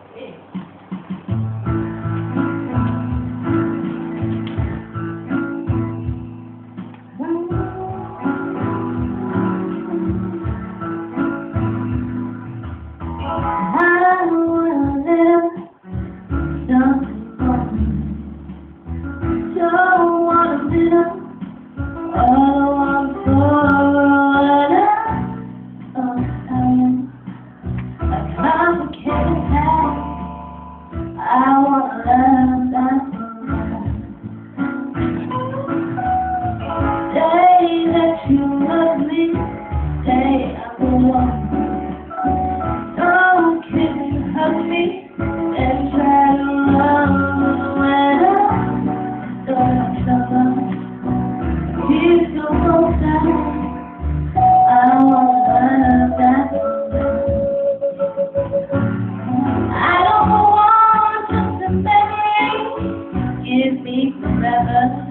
Give me forever.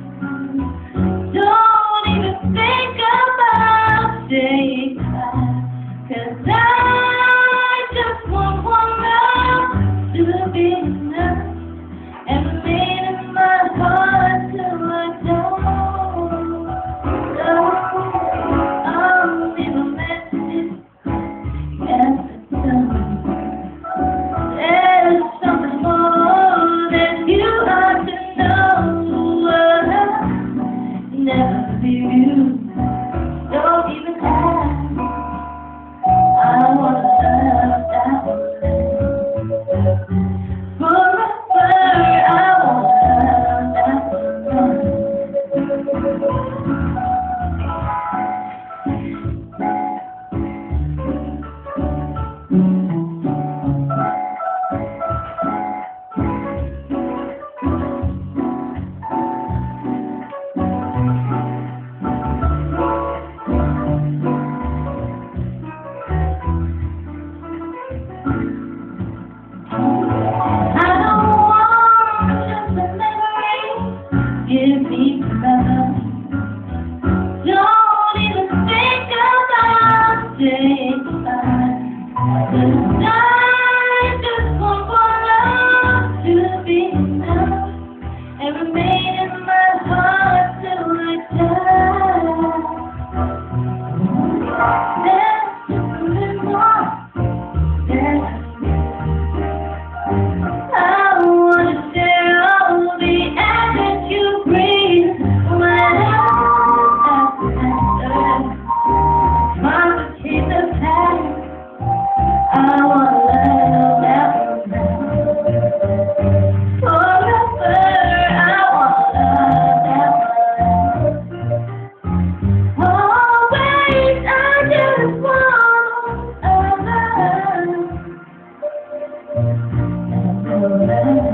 Don't even think about saying goodbye, 'cause I just want one love to be enough and remain in my heart till I don't. I'll leave a message, yes it's done. There's something more that you have to never leave you, don't even ask. I wanna love that one forever. I wanna love that give me forever. Don't even think about saying goodbye, 'cause I just want one love to be enough and remain in my heart till I die. There's something more that I wanna share all the air that you breathe when mama keep the past. I wanna love that one forever. I wanna love that one always. I just want a love.